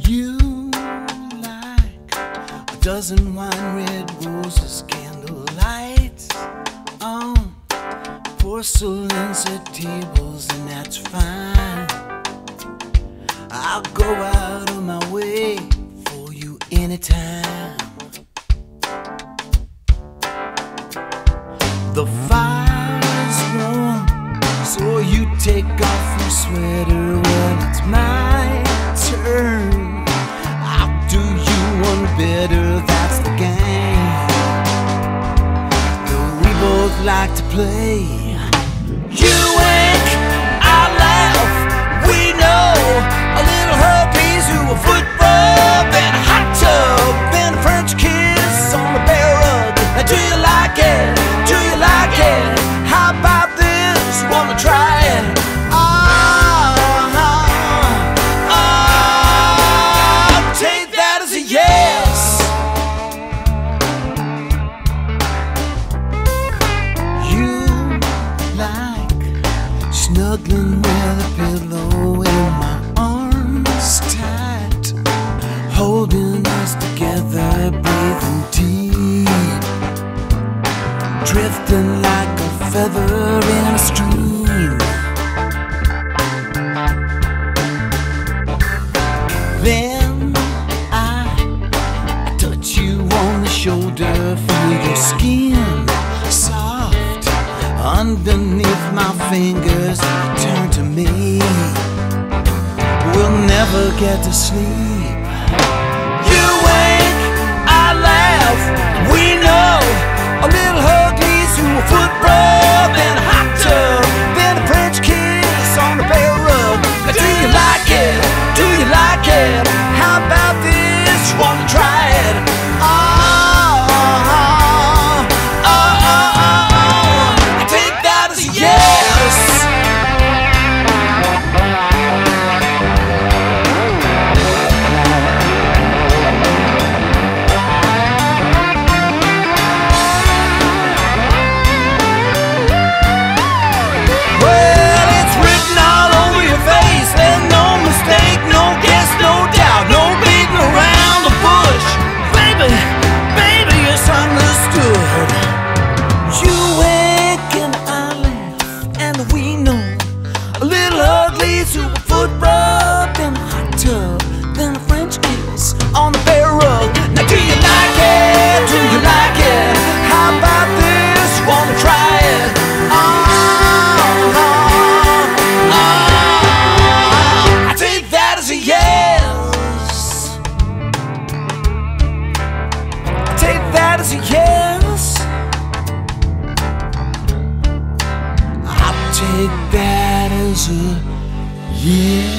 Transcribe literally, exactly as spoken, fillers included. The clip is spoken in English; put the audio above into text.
You like a dozen wine red roses, candlelight on porcelain set tables, and that's fine. I'll go out of my way for you anytime. The fire's warm, so you take off your sweater. Well, it's my turn. I'll do you one better, that's the game. Though we both like to play. You wink, I laugh, we know. A little herpes, who a foot rub, and a hot tub, then a French kiss on the bare rug. Now do you like it? Do you like it? How about this? Wanna try it? Ah, ah, ah, take that as a yes. You like snuggling with a pillow in my arms tight, holding us together, breathing deep, drifting like a feather in a stream. Then I, I touch you on the shoulder, feel your skin soft underneath my fingers. Turn to me, we'll never get to sleep. You wink, I laugh, we know. A little hug leads to a foot rub, and a hot tub, then a French kiss on the bare rug. Now do you like it? Do you like it? How about this? Wanna try it? Ah, ah, ah, ah, ah. I take that as a yes. To a foot rub, then a hot tub, then a French kiss on the bare rug. Now do you like it? Do you like it? How about this? Wanna try it? Ah, ah, ah. I take that as a yes. I take that as a yes. I'll take that as a yeah.